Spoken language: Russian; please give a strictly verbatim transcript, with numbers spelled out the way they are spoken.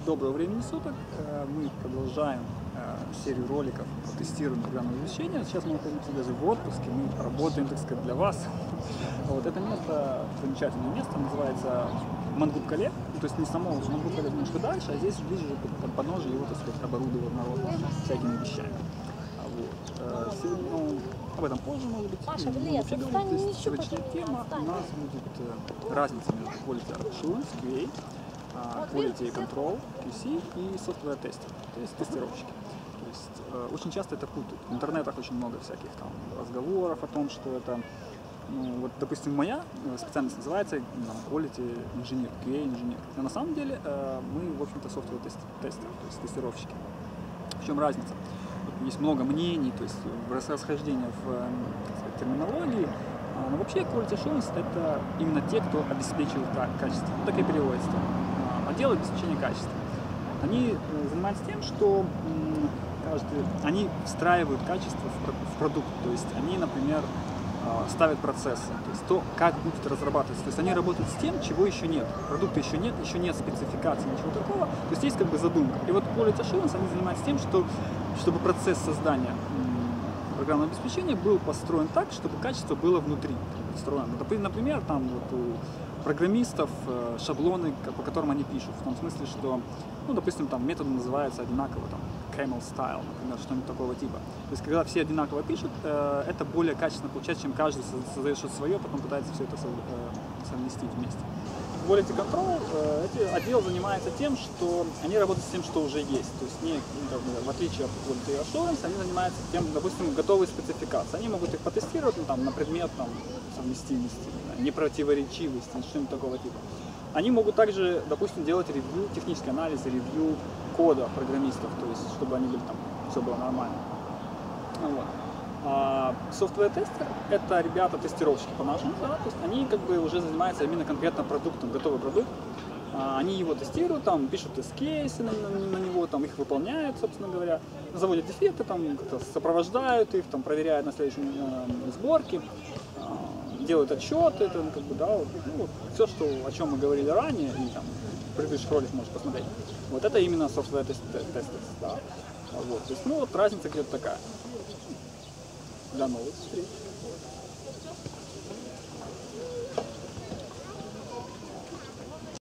Доброго времени суток. Мы продолжаем серию роликов по тестированию программного обеспечения. Сейчас мы находимся даже в отпуске, мы работаем, так сказать, для вас. Вот это место, замечательное место, называется Мангуб-Кале. То есть не само Мангуб-Кале, немножко дальше, а здесь ближе под подножие его, так сказать, оборудован народ всякими вещами. Вот. Сегодня, ну, об этом позже, может быть. Маша, мы блин, вообще говорим, то есть сегодняшняя тема отстань. у нас будет разница между Quality Assurance, кью эй, Quality Control, кью си и Software Testing, то есть тестировщики. То есть э, очень часто это путают. В интернетах очень много всяких там разговоров о том, что это, ну, вот, допустим, моя специальность называется ну, Quality Engineer, кью эй инженер. Но на самом деле э, мы, в общем-то, Software тестер, то есть тестировщики. В чем разница? Есть много мнений, то есть расхождения в сказать, терминологии. Но вообще Quality Assurance это именно те, кто обеспечивает качество. Ну, так и переводится. Отдел обеспечения качества. Они занимаются тем, что каждый, они встраивают качество в продукт. То есть они, например, ставят процессы, то есть то, как будет разрабатываться. То есть они работают с тем, чего еще нет. Продукта еще нет, еще нет спецификации, ничего такого. То есть есть как бы задумка. И вот Quality Assurance, они занимаются тем, что, чтобы процесс создания программного обеспечения был построен так, чтобы качество было внутри построено. Например, там вот у программистов шаблоны, по которым они пишут, в том смысле, что, ну, допустим, там метод называется одинаково, там, camel style, например, что-нибудь такого типа. То есть, когда все одинаково пишут, это более качественно получается, чем каждый создает что-то свое, потом пытается все это совместить вместе. Quality Control, эти отдел занимается тем, что они работают с тем, что уже есть. То есть, не, в отличие от Quality Assurance, они занимаются тем, допустим, готовые спецификации. Они могут их потестировать ну, там, на предмет там, совместимости, непротиворечивости, что-нибудь такого типа. Они могут также, допустим, делать ревью, технический анализ, ревью кода программистов, то есть, чтобы они были там, все было нормально. Вот. А software тестер это ребята, тестировщики по-нашему, да, то есть они как бы уже занимаются именно конкретно продуктом, готовый продукт. А, они его тестируют, там, пишут тест-кейсы на, на, на него, там, их выполняют, собственно говоря, заводят дефекты, там, сопровождают их, там, проверяют на следующей э, сборке, э, делают отчеты, это, как бы, да, вот, ну, вот, все, что, о чем мы говорили ранее, и там, в предыдущих роликах можете посмотреть. Вот это именно software тестер, да. Вот, то есть, ну, вот разница где-то такая. До новых встреч.